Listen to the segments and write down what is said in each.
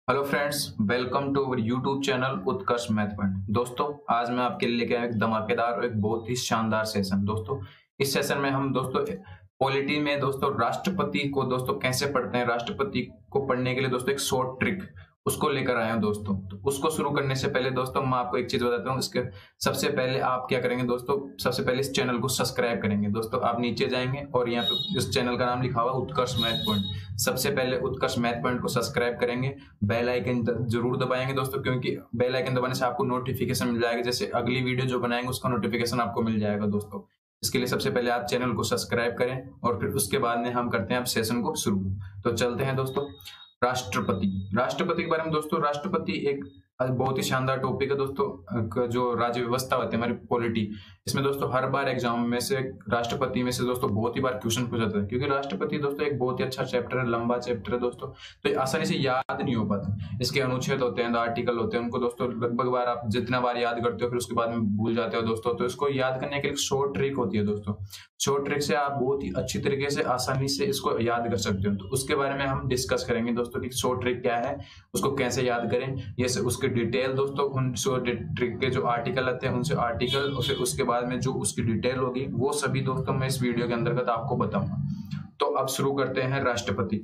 Hello friends, welcome to our YouTube channel Utkarsh math point. दोस्तों, आज मैं आपके लिए लेके आया एक धमाकेदार और एक बहुत ही शानदार सेशन। दोस्तों, इस सेशन में हम पॉलिटी में राष्ट्रपति को कैसे पढ़ते हैं, राष्ट्रपति को पढ़ने के लिए एक शॉर्ट ट्रिक उसको लेकर आए हैं दोस्तों। तो उसको शुरू करने से पहले मैं आपको एक चीज बताता हूँ। इसके सबसे पहले आप क्या करेंगे सबसे पहले इस चैनल को सब्सक्राइब करेंगे। आप नीचे जाएंगे और यहाँ पे इस चैनल का नाम लिखा हुआ उत्कर्ष मैथ पॉइंट। सबसे पहले उत्कर्ष मैथ पॉइंट को सब्सक्राइब करेंगे, बेल आइकन जरूर दबाएंगे क्योंकि बेल आइकन दबाने से आपको नोटिफिकेशन मिल जाएगा। जैसे अगली वीडियो जो बनाएंगे उसका नोटिफिकेशन आपको मिल जाएगा दोस्तों। इसके लिए सबसे पहले आप चैनल को सब्सक्राइब करें और फिर उसके बाद में हम करते हैं अब सेशन को शुरू। तो चलते हैं दोस्तों। राष्ट्रपति के बारे में राष्ट्रपति एक बहुत ही शानदार टॉपिक है जो राज्य व्यवस्था होती है हमारी पॉलिटी, इसमें हर बार एग्जाम में से राष्ट्रपति में से बहुत ही बार क्वेश्चन पूछा जाता है। क्योंकि राष्ट्रपति एक बहुत ही अच्छा चैप्टर है, लंबा चैप्टर है तो ये आसानी से याद नहीं हो पाता। इसके अनुच्छेद होते हैं, आर्टिकल होते हैं, उनको लगभग बार आप जितना बार याद करते हो फिर उसके बाद में भूल जाते हो तो इसको याद करने के लिए शॉर्ट ट्रिक होती है शॉर्ट ट्रिक से आप बहुत ही अच्छी तरीके से आसानी से इसको याद कर सकते हो। तो उसके बारे में हम डिस्कस करेंगे कि शॉर्ट ट्रिक क्या है, उसको कैसे याद करें, ये उसके डिटेल उन शॉर्ट ट्रिक के जो आर्टिकल आते हैं उनसे आर्टिकल और फिर उसके बाद में जो उसकी डिटेल होगी वो सभी मैं इस वीडियो के अंतर्गत आपको बताऊंगा। तो अब शुरू करते हैं राष्ट्रपति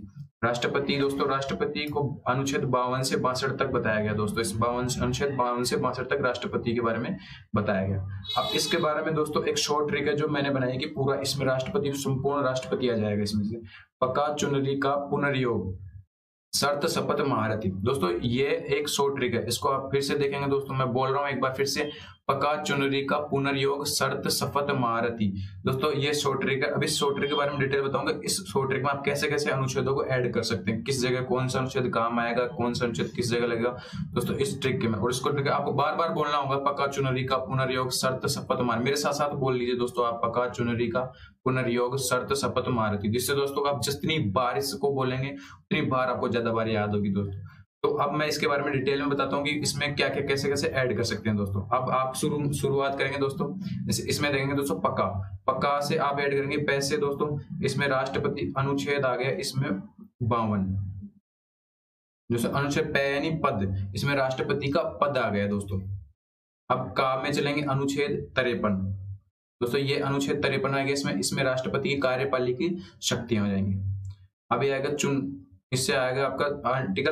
राष्ट्रपति को अनुच्छेद 52 से 62 तक बताया गया इस अनुच्छेद 52 से 62 तक राष्ट्रपति के बारे में बताया गया। अब इसके बारे में एक शॉर्ट ट्रिक है जो मैंने बनाई कि पूरा इसमें राष्ट्रपति संपूर्ण राष्ट्रपति आ जाएगा। इसमें से पका चुनरी का पुनर्योग शर्त शपथ महारथी। ये एक शॉर्ट ट्रिक है, इसको आप फिर से देखेंगे मैं बोल रहा हूं एक बार फिर से, पका चुनरी का पुनर्योग शर्त शपथ महारथी। ये शॉर्ट ट्रिक है। अब इस शॉर्ट ट्रिक के बारे में डिटेल बताऊंगा। इस शॉर्ट ट्रिक में आप कैसे कैसे अनुच्छेदों को ऐड कर सकते हैं, किस जगह कौन सा अनुच्छेद काम आएगा, कौन सा अनुच्छेद किस जगह लगेगा इस ट्रिक के में। और इसको ट्रिक आपको बार बार बोलना होगा, पका चुनरी का पुनर्योग शर्त शपथ महारथी। मेरे साथ साथ बोल लीजिए आप, पका चुनरी का पुनर्योग शर्त शपथ महारथी। जिससे आप जितनी बार इसको बोलेंगे उतनी बार आपको ज्यादा बार याद होगी तो अब मैं इसके बारे में डिटेल में बताता हूँ कि इसमें क्या क्या कैसे कैसे ऐड कर सकते हैं अब आप शुरुआत करेंगे जैसे इसमें देखेंगे पक्का से आप ऐड करेंगे पैसे इसमें राष्ट्रपति अनुच्छेद आ गया, इसमें 52 अनुच्छेद पे यानी पद, इसमें राष्ट्रपति का पद आ गया अब का में चलेंगे अनुच्छेद 53 ये अनुच्छेद 53 आ गया, इसमें राष्ट्रपति की कार्यपालिका की शक्तियां हो जाएंगी। अब ये आएगा इससे आएगा आपका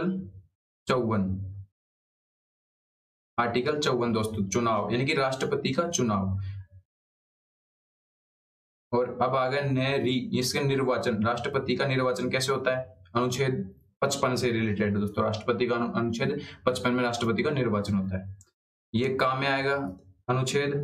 आर्टिकल 54 चुनाव यानी कि राष्ट्रपति का चुनाव। और अब आ गया इसके निर्वाचन, राष्ट्रपति का निर्वाचन कैसे होता है, अनुच्छेद 55 से रिलेटेड राष्ट्रपति का अनुच्छेद 55 में राष्ट्रपति का निर्वाचन होता है। ये काम में आएगा अनुच्छेद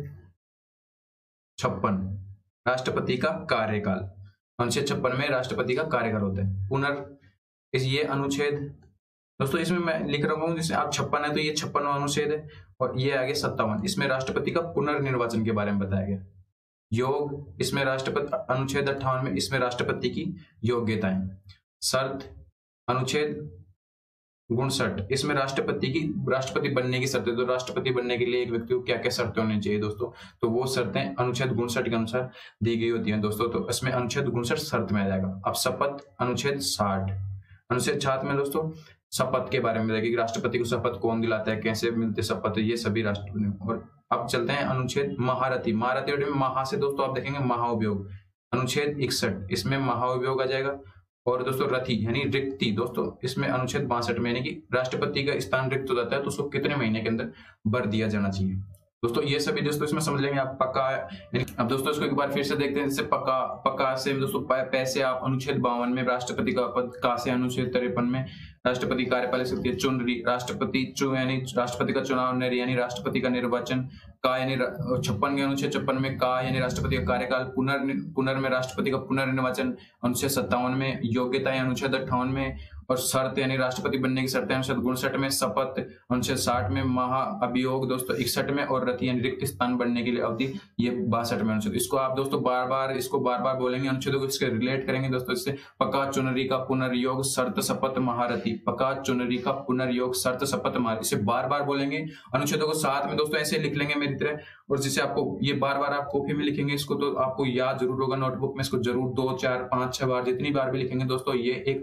56 राष्ट्रपति का कार्यकाल, अनुच्छेद 56 में राष्ट्रपति का कार्यकाल होता है। ये अनुच्छेद इसमें मैं लिख रहा हूँ, जैसे आप 56 है तो ये 56वां अनुच्छेद है और ये आगे 57, इसमें राष्ट्रपति का पुनर्निर्वाचन के बारे में बताया गया। योग, इसमें राष्ट्रपति अनुच्छेद 58 में इसमें राष्ट्रपति की योग्यताएं। शर्त अनुच्छेद 59, इसमें राष्ट्रपति बनने की शर्तें। तो राष्ट्रपति बनने के लिए एक व्यक्ति को क्या क्या शर्तें होनी चाहिए तो वो शर्तें अनुच्छेद 59 के अनुसार दी गई होती हैं तो इसमें अनुच्छेद 59 शर्त में आ जाएगा। अब शपथ अनुच्छेद 60, अनुच्छेद 60 में शपथ के बारे में देखिए, राष्ट्रपति को शपथ कौन दिलाता है, कैसे मिलते शपथ, ये सभी राष्ट्रपति। और अब चलते हैं अनुच्छेद महारथी में महा से आप देखेंगे महाभियोग, अनुच्छेद 61 इसमें महाभियोग आ जाएगा। और रथी यानी रिक्ति इसमें अनुच्छेद 62 में यानी कि राष्ट्रपति का स्थान रिक्त हो जाता है तो उसको कितने महीने के अंदर भर दिया जाना चाहिए। ये सभी इसमें समझ लेंगे आप पक्का। अब इसको एक बार फिर से देखते हैं, जैसे पक्का से पैसे आप अनुच्छेद 52 में राष्ट्रपति का पद, का से अनुच्छेद 53 में राष्ट्रपति कार्यपालिक शक्ति, चुनरी यानी राष्ट्रपति का चुनाव, यानी राष्ट्रपति का निर्वाचन, का यानी 56 के अनुच्छेद 56 में का यानी राष्ट्रपति का कार्यकाल, पुनर में राष्ट्रपति का पुनर्निर्वाचन अनुच्छेद 57 में, योग्यता अनुच्छेद 58 में, और शर्त यानी राष्ट्रपति बनने की शर्तें अनुच्छेद 59 में, शपथ अनुच्छेद 60 में, महाअभियोग 61 में, और रति यानी रिक्त स्थान बनने के लिए अवधि ये 62 में अनुच्छेद। इसको आप बार बार बोलेंगे, अनुच्छेदों को इसके रिलेट करेंगे इससे। पका चुनरी का पुनर्योग शर्त शपथ महारथी, पका चुनरी का पुनर्योग शर्त शपथ महारथी, इसे बार बार बोलेंगे। अनुच्छेदों को साथ में ऐसे लिख लेंगे मेरी तरह, और जिसे आपको ये बार बार आप कॉपी में लिखेंगे इसको तो आपको याद जरूर होगा, नोटबुक में इसको जरूर 2, 4, 5, 6 बार जितनी बार भी लिखेंगे ये एक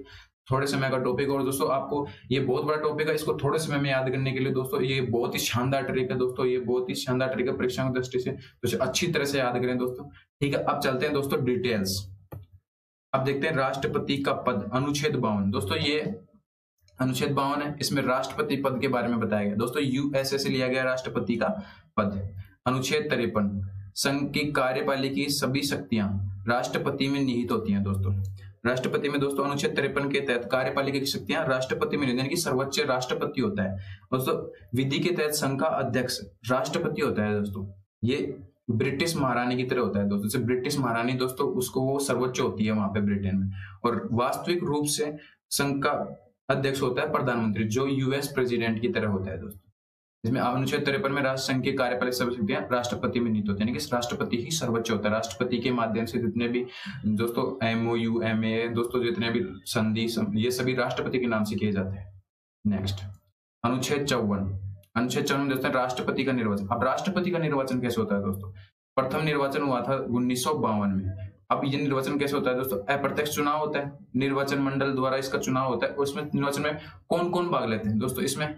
थोड़े समय का टॉपिक। और दोस्तों आपको ये बहुत बड़ा टॉपिक है, इसको थोड़े समय में याद करने के लिए दोस्तों ये बहुत ही शानदार ट्रिक है दोस्तों, ये बहुत ही शानदार ट्रिक है परीक्षा की दृष्टि से, तो इसे अच्छी तरह से याद करें दोस्तों। ठीक है, अब चलते हैं दोस्तों डिटेल्स। अब देखते हैं राष्ट्रपति का पद, अनुच्छेद 52। दोस्तों ये अनुच्छेद 52 है, इसमें राष्ट्रपति पद के बारे में बताया गया दोस्तों, यूएसए से लिया गया राष्ट्रपति का पद। अनुच्छेद 53, संघ की कार्यपालिका की सभी शक्तियां राष्ट्रपति में निहित होती हैं दोस्तों। राष्ट्रपति में दोस्तों अनुच्छेद 53 के तहत कार्यपालिका की शक्तियां राष्ट्रपति में निहित, यानी कि सर्वोच्च राष्ट्रपति होता है दोस्तों। विधि के तहत संघ का अध्यक्ष राष्ट्रपति होता है दोस्तों, ये ब्रिटिश महारानी की तरह होता है दोस्तों। जैसे ब्रिटिश महारानी दोस्तों, उसको वो सर्वोच्च होती है वहां पे ब्रिटेन में। और वास्तविक रूप से संघ का अध्यक्ष होता है प्रधानमंत्री, जो यूएस प्रेसिडेंट की तरह होता है दोस्तों। इसमें अनुच्छेद 53 में राष्ट्र संघ की कार्यपालिका सभी शक्तियां राष्ट्रपति में निहित होती है, यानी कि राष्ट्रपति ही सर्वोच्च होता है। राष्ट्रपति के माध्यम से जितने भी दोस्तों एमओयू, एमए दोस्तों, जितने भी संधि, ये सभी राष्ट्रपति के नाम से किए जाते हैं। नेक्स्ट अनुच्छेद 54। अनुच्छेद 54 में दोस्तों राष्ट्रपति का निर्वाचन। अब राष्ट्रपति का निर्वाचन कैसे होता है दोस्तों? प्रथम निर्वाचन हुआ था 1952 में। अब ये निर्वाचन कैसे होता है दोस्तों? अप्रत्यक्ष चुनाव होता है, निर्वाचन मंडल द्वारा इसका चुनाव होता है। और इसमें निर्वाचन में कौन कौन भाग लेते हैं दोस्तों? इसमें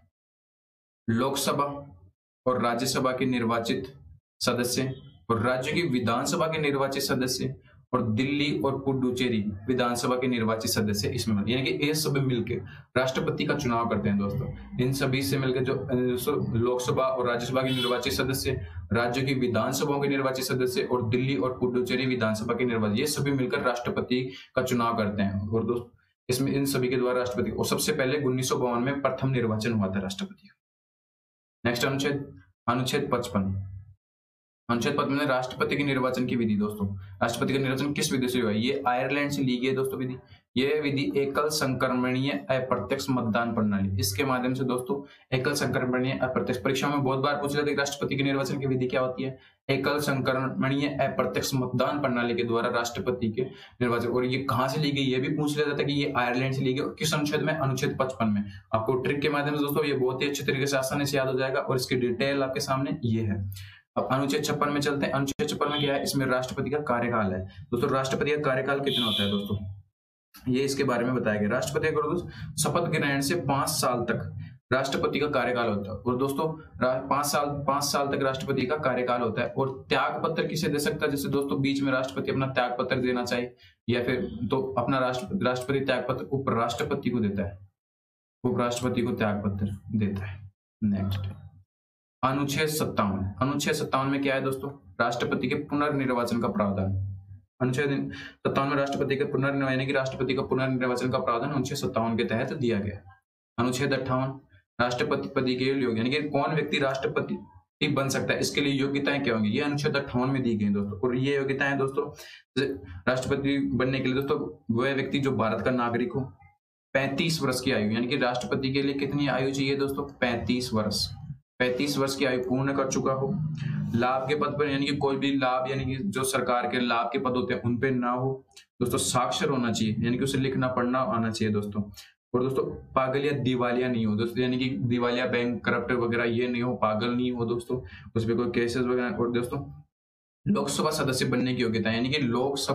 लोकसभा और राज्यसभा के निर्वाचित सदस्य, और राज्य की विधानसभा के निर्वाचित सदस्य, और दिल्ली और पुडुचेरी विधानसभा के निर्वाचित सदस्य इसमें, यानी कि ये सभी मिलकर राष्ट्रपति का चुनाव करते हैं दोस्तों। इन सभी से मिलकर जो लोकसभा और राज्यसभा के निर्वाचित सदस्य, राज्य की विधानसभाओं के निर्वाचित सदस्य, और दिल्ली और पुडुचेरी विधानसभा के निर्वाचित, ये सभी मिलकर राष्ट्रपति का चुनाव करते हैं। और दोस्तों इसमें इन सभी के द्वारा राष्ट्रपति, और सबसे पहले 1952 में प्रथम निर्वाचन हुआ था राष्ट्रपति। नेक्स्ट अनुच्छेद 55। अनुच्छेद 55 में राष्ट्रपति के निर्वाचन की विधि दोस्तों। राष्ट्रपति का निर्वाचन किस विधि से हुआ? ये आयरलैंड से ली गई दोस्तों विधि। यह विधि एकल संक्रमणीय अप्रत्यक्ष मतदान प्रणाली, इसके माध्यम से दोस्तों एकल संक्रमणीय अप्रत्यक्ष, परीक्षा में बहुत बार पूछा जाता है राष्ट्रपति के निर्वाचन की विधि क्या होती है? एकल संक्रमणीय अप्रत्यक्ष मतदान प्रणाली के द्वारा राष्ट्रपति के निर्वाचन। और ये कहां से ली गई ये भी पूछ लिया जाता है कि ये आयरलैंड से ली गई, और किस अनुच्छेद में? अनुच्छेद 55 में। आपको ट्रिक के माध्यम से दोस्तों ये बहुत ही अच्छे तरीके से आसानी से याद हो जाएगा, और इसकी डिटेल आपके सामने ये है। अब अनुच्छेद 56 में चलते हैं। अनुच्छेद 56 में क्या है? इसमें राष्ट्रपति का कार्यकाल है दोस्तों। राष्ट्रपति का कार्यकाल कितना होता है दोस्तों? ये इसके बारे में बताया गया। राष्ट्रपति का शपथ ग्रहण से 5 साल तक राष्ट्रपति का कार्यकाल होता है। और दोस्तों 5 साल तक राष्ट्रपति का कार्यकाल होता है। और त्याग पत्र किसे दे सकता है? जैसे दोस्तों बीच में राष्ट्रपति अपना त्याग पत्र देना चाहिए, या फिर तो अपना राष्ट्रपति त्याग पत्र उपराष्ट्रपति को देता है, उपराष्ट्रपति को त्याग पत्र देता है। नेक्स्ट अनुच्छेद 57। अनुच्छेद 57 में क्या है दोस्तों? राष्ट्रपति के पुनर्निर्वाचन का प्रावधान। अनुच्छेद 57 में राष्ट्रपति के पुनर्निर्वाचन, यानी कि राष्ट्रपति का पुनर्निर्वाचन का प्रावधान अनुच्छेद 57 के तहत दिया गया। अनुच्छेद 58 राष्ट्रपति पद के योग्य, यानी कि कौन व्यक्ति राष्ट्रपति बन सकता है, इसके लिए योग्यताएं क्या होंगी, ये अनुच्छेद 58 में दी गई दोस्तों। और ये योग्यताएं दोस्तों राष्ट्रपति बनने के लिए दोस्तों वह व्यक्ति जो भारत का नागरिक हो, 35 वर्ष की आयु, यानी कि राष्ट्रपति के लिए कितनी आयु चाहिए दोस्तों? 35 वर्ष। 35 वर्ष की आयु पूर्ण कर चुका हो, लाभ के पद पर, यानी कि कोई भी लाभ, यानी कि जो सरकार के लाभ के पद होते हैं उन पे ना हो दोस्तों। साक्षर होना चाहिए, यानी कि उसे लिखना पढ़ना आना चाहिए दोस्तों। और दोस्तों पागल या दिवालिया नहीं हो दोस्तों, यानी कि दिवालिया बैंक करप्ट वगैरह ये नहीं हो, पागल नहीं हो दोस्तों, उस पर कोई केसेस वगैरह। और दोस्तों लोकसभा सदस्य बनने की योग्यता, यानी कि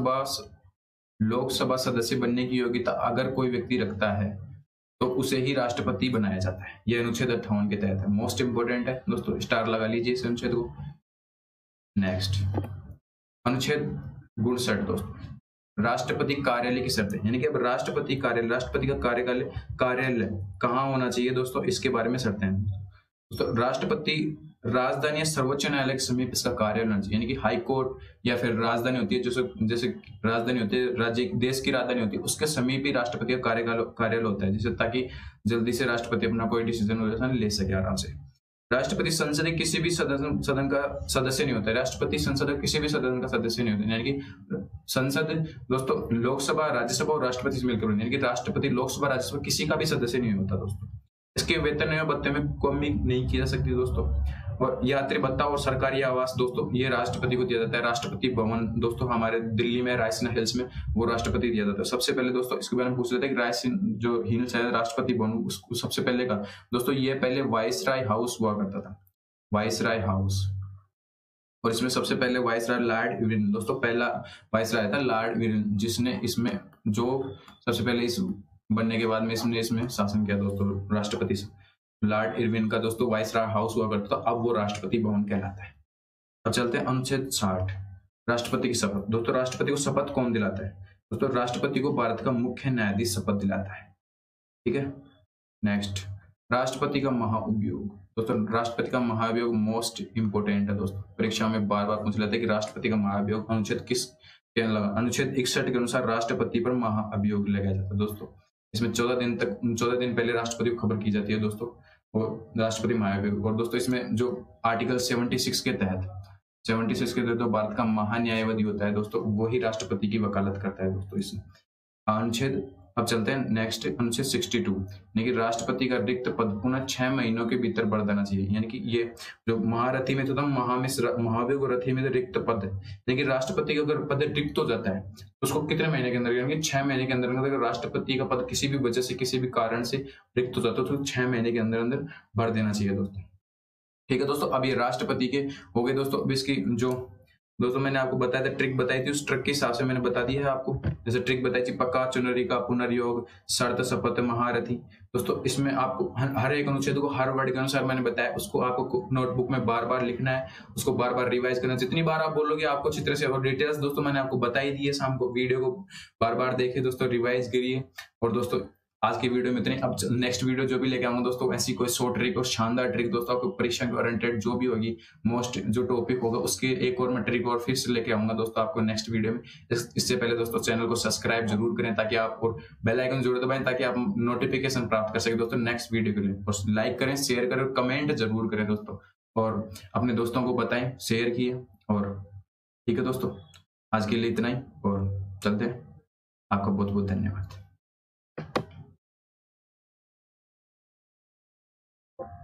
लोकसभा सदस्य बनने की योग्यता अगर कोई व्यक्ति रखता है तो उसे ही राष्ट्रपति बनाया जाता है। यह अनुच्छेद 58 के तहत है, मोस्ट इंपोर्टेंट है दोस्तों, स्टार लगा लीजिए इस अनुच्छेद को। नेक्स्ट अनुच्छेद 59 दोस्तों, राष्ट्रपति कार्यालय की शर्तें, यानी कि अब राष्ट्रपति का कार्यालय कहाँ होना चाहिए दोस्तों, इसके बारे में शर्तें हैं दोस्तों। राष्ट्रपति राजधानी या सर्वोच्च न्यायालय के समीप इसका कार्यालय होना चाहिए, यानी कि हाई कोर्ट या फिर राजधानी होती है, जैसे राजधानी होती है, राज्य देश की राजधानी होती है, उसके समीप ही राष्ट्रपति का कार्यालय होता है, जिससे ताकि जल्दी से राष्ट्रपति अपना कोई डिसीजन ले सके आराम से। राष्ट्रपति संसद के किसी भी सदन का सदस्य नहीं होता है। राष्ट्रपति संसद के किसी भी सदन का सदस्य नहीं होता, यानी कि संसद दोस्तों लोकसभा, राज्यसभा और राष्ट्रपति से मिलकर, यानी कि राष्ट्रपति लोकसभा, राज्यसभा किसी का भी सदस्य नहीं होता दोस्तों। इसके वेतन एवं भत्ते में कमी नहीं की जा सकती दोस्तों। और यात्री भत्ता और सरकारी आवास दोस्तों ये राष्ट्रपति को दिया जाता है। राष्ट्रपति भवन दोस्तों हमारे दिल्ली में रायसीना हिल्स में वो राष्ट्रपति दिया जाता है। सबसे पहले दोस्तों इसके बारे में पूछ लेते हैं कि रायसीना जो हिल्स है राष्ट्रपति भवन, उसको सबसे पहले का दोस्तों ये पहले वाइसराय हाउस हुआ करता था, वाइसराय हाउस। और इसमें सबसे पहले वाइसराय लॉर्ड इरविन दोस्तों, पहला वाइसराय था लॉर्ड इरविन, जिसने इसमें जो सबसे पहले इस बनने के बाद में इसमें शासन किया दोस्तों राष्ट्रपति से। लॉर्ड इरविन का दोस्तों वाइसराय हाउस हुआ करता था, अब वो राष्ट्रपति भवन कहलाता है। अब चलते हैं अनुच्छेद 60, राष्ट्रपति की शपथ। दोस्तों राष्ट्रपति को शपथ कौन दिलाता है? दोस्तों राष्ट्रपति को भारत का मुख्य न्यायाधीश शपथ दिलाता है। ठीक है, नेक्स्ट, राष्ट्रपति का महाभियोग। दोस्तों राष्ट्रपति का महाभियोग मोस्ट इंपोर्टेंट है दोस्तों, परीक्षा में बार बार पूछ लेते हैं कि राष्ट्रपति का महाभियोग अनुच्छेद किस के लगा? अनुच्छेद 61 के अनुसार राष्ट्रपति पर महाअभियोग लगाया जाता है दोस्तों। इसमें 14 दिन पहले राष्ट्रपति को खबर की जाती है दोस्तों, और राष्ट्रपति महाअभियोग। और दोस्तों इसमें जो आर्टिकल 76 के तहत तो भारत का महान्यायवादी होता है दोस्तों, वही राष्ट्रपति की वकालत करता है दोस्तों इसमें। अनुच्छेद, अब चलते हैं नेक्स्ट, अनुच्छेद 62, यानी कि राष्ट्रपति का रिक्त पद पुनः 6 महीनों के भीतर भर देना चाहिए। यानी कि ये जो महारथी में तो था, महाभियोग और रथी में तो रिक्त पद है, लेकिन राष्ट्रपति का अगर पद रिक्त हो जाता है तो उसको कितने महीने के अंदर, यानी कि 6 महीने के अंदर अगर राष्ट्रपति का पद किसी भी वजह से किसी भी कारण से रिक्त हो जाता है तो 6 महीने के अंदर अंदर भर देना चाहिए दोस्तों। ठीक है दोस्तों, अब ये राष्ट्रपति के हो गए दोस्तों। अब इसकी जो दोस्तों मैंने आपको बताया था, ट्रिक बताई थी, उस ट्रिक के हिसाब से मैंने बता दिया है आपको। जैसे ट्रिक बताई थी पक्का चुनरी का पुनर्योग, शर्त शपथ महारथी। दोस्तों इसमें आपको हर एक अनुच्छेद को हर वर्ड के अनुसार मैंने बताया, उसको आपको नोटबुक में बार बार लिखना है, उसको बार बार रिवाइज करना है। जितनी बार आप बोलोगे आपको अच्छी तरह से, और डिटेल्स दोस्तों मैंने आपको बताई दी है। शाम को वीडियो को बार बार देखिए दोस्तों, रिवाइज करिए। और दोस्तों आज की वीडियो में इतनी। अब नेक्स्ट वीडियो जो भी लेके आऊंगा दोस्तों, ऐसी कोई शॉर्ट ट्रिक और शानदार ट्रिक दोस्तों, आपको परीक्षा के ओरिएंटेड जो भी होगी, मोस्ट जो टॉपिक होगा उसके एक और मैं ट्रिक और फिर से लेके आऊंगा दोस्तों आपको नेक्स्ट वीडियो में। इससे पहले दोस्तों चैनल को सब्सक्राइब जरूर करें, ताकि आप, और बेल आइकन जरूर दबाएं ताकि आप नोटिफिकेशन प्राप्त कर सके दोस्तों नेक्स्ट वीडियो के लिए। और लाइक करें, शेयर करें, कमेंट जरूर करें दोस्तों, और अपने दोस्तों को बताएं, शेयर किए। और ठीक है दोस्तों, आज के लिए इतना ही, और चलते हैं। आपका बहुत बहुत धन्यवाद।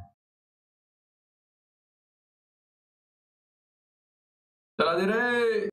चला दे रहे।